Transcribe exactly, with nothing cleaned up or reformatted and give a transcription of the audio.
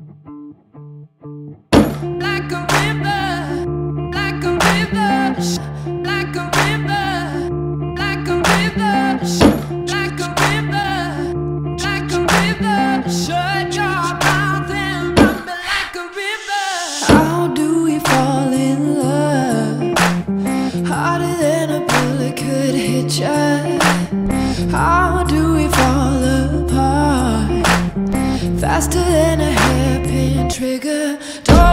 Like a river, like a river, like a river, like a river, like a river, like a river. Shut your mouth and run me like a river. How do we fall in love? Harder than a bullet could hit ya. How do we fall apart? Faster than a hairpin trigger. Don't